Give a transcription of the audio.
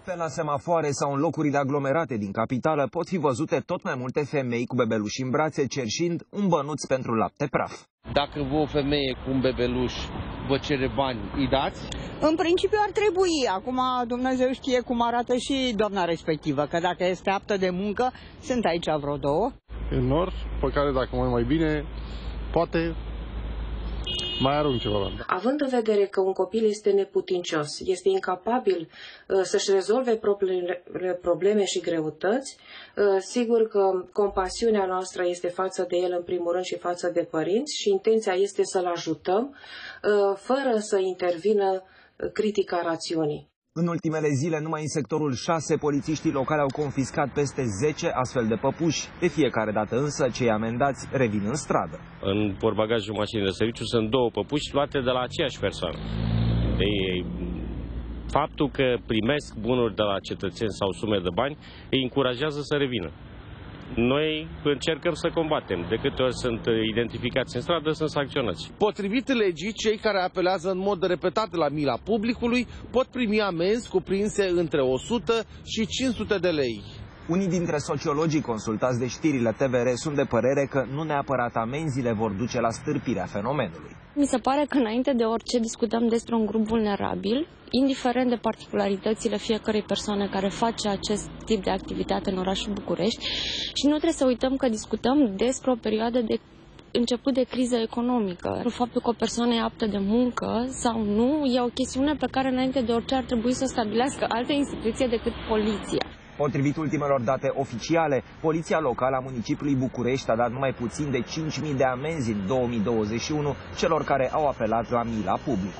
Pe la semafoare sau în locurile aglomerate din capitală pot fi văzute tot mai multe femei cu bebeluși în brațe cerșind un bănuț pentru lapte praf. Dacă o femeie cu un bebeluș vă cere bani, îi dați? În principiu ar trebui. Acum Dumnezeu știe cum arată și doamna respectivă, că dacă este aptă de muncă, sunt aici vreo două. În nor, pe care dacă mai bine, poate mai arunc ceva. Având în vedere că un copil este neputincios, este incapabil să-și rezolve propriile probleme și greutăți, sigur că compasiunea noastră este față de el în primul rând și față de părinți și intenția este să-l ajutăm fără să intervină critica rațiunii. În ultimele zile, numai în sectorul 6, polițiștii locali au confiscat peste 10 astfel de păpuși. De fiecare dată însă, cei amendați revin în stradă. În portbagajul mașinii de serviciu sunt 2 păpuși luate de la aceeași persoană. Faptul că primesc bunuri de la cetățeni sau sume de bani îi încurajează să revină. Noi încercăm să combatem. De câte ori sunt identificați în stradă, sunt sancționați. Potrivit legii, cei care apelează în mod repetat la mila publicului pot primi amenzi cuprinse între 100 și 500 de lei. Unii dintre sociologii consultați de știrile TVR sunt de părere că nu neapărat amenziile vor duce la stârpirea fenomenului. Mi se pare că înainte de orice discutăm despre un grup vulnerabil, indiferent de particularitățile fiecărei persoane care face acest tip de activitate în orașul București, și nu trebuie să uităm că discutăm despre o perioadă de început de criză economică. Faptul că o persoană e aptă de muncă sau nu e o chestiune pe care înainte de orice ar trebui să o stabilească alte instituții decât poliția. Potrivit ultimelor date oficiale, Poliția Locală a municipiului București a dat numai puțin de 5.000 de amenzi în 2021 celor care au apelat la mila publicului.